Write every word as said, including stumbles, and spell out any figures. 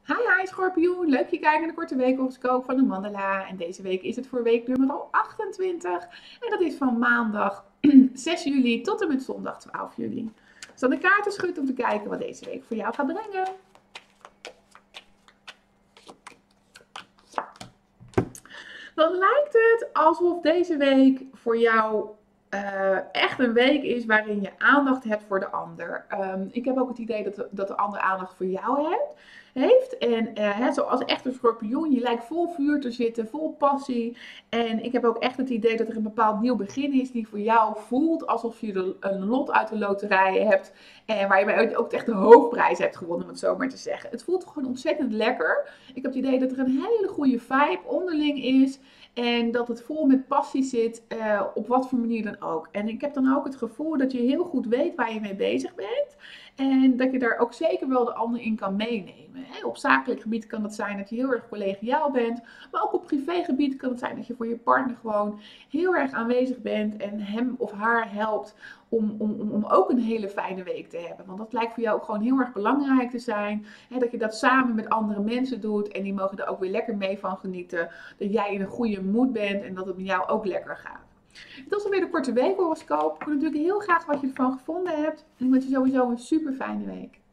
Hi, hi Schorpioen, leuk je kijkt naar de korte weekhoroscoop van de Mandala. En deze week is het voor week nummer achtentwintig. En dat is van maandag zes juli tot en met zondag twaalf juli. Dus dan de kaarten schud om te kijken wat deze week voor jou gaat brengen. Dan lijkt het alsof deze week voor jou uh, echt een week is waarin je aandacht hebt voor de ander. Um, ik heb ook het idee dat de, dat de ander aandacht voor jou hebt, heeft. En uh, hè, zoals echt een schorpioen, je lijkt vol vuur te zitten, vol passie. En ik heb ook echt het idee dat er een bepaald nieuw begin is die voor jou voelt alsof je een lot uit de loterij hebt. En waar je ook echt de hoofdprijs hebt gewonnen, om het zo maar te zeggen. Het voelt gewoon ontzettend lekker. Ik heb het idee dat er een hele goede vibe onderling is. En dat het vol met passie zit, uh, op wat voor manier dan ook. En ik heb dan ook het gevoel dat je heel goed weet waar je mee bezig bent. En dat je daar ook zeker wel de ander in kan meenemen. Hè? Op zakelijk gebied kan het zijn dat je heel erg collegiaal bent. Maar ook op privégebied kan het zijn dat je voor je partner gewoon heel erg aanwezig bent. En hem of haar helpt om, om, om ook een hele fijne week te hebben. Want dat lijkt voor jou ook gewoon heel erg belangrijk te zijn. Hè? Dat je dat samen met andere mensen doet. En die mogen er ook weer lekker mee van genieten. Dat jij in een goede moed bent en dat het met jou ook lekker gaat. Dit was alweer de korte weekhoroscoop. Ik hoor natuurlijk heel graag wat je ervan gevonden hebt. En ik wens je sowieso een super fijne week.